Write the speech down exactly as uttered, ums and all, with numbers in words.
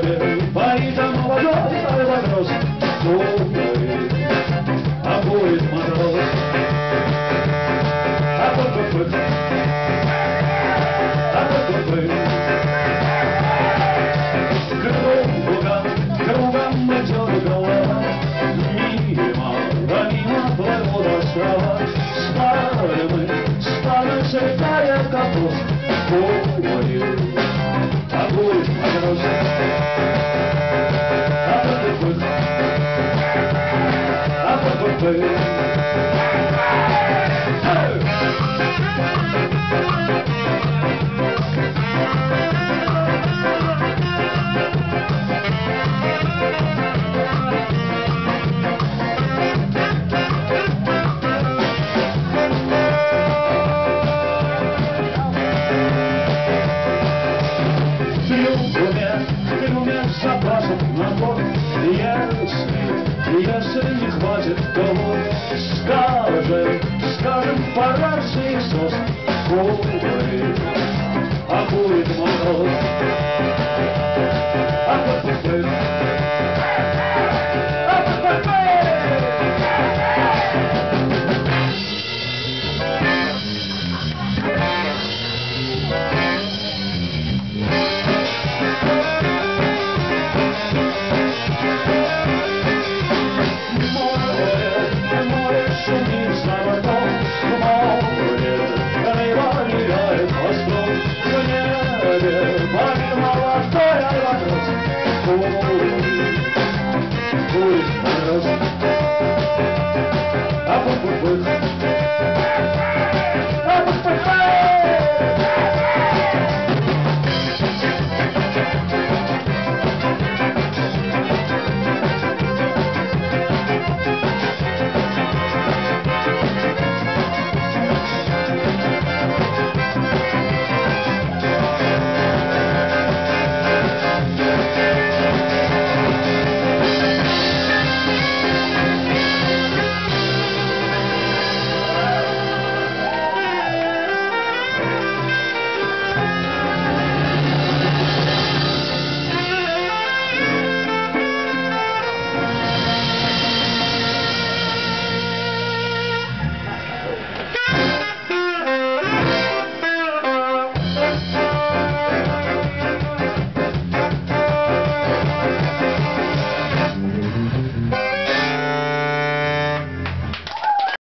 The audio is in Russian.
тебе поэтому молодой альбатрос, думает, а будет мороз. А пы-пы-пы, а пы-пы-пы. Кругом, кругом идет голова, мимо, да мимо твоего достава. Стали мы, стали светая капуст, будет, а будет мороз. А пы-пы-пы, а пы-пы-пы. Запасов набор, если, если не хватит, то вот скажем, скажем, пора Иисус, будет, а будет мороз. А вот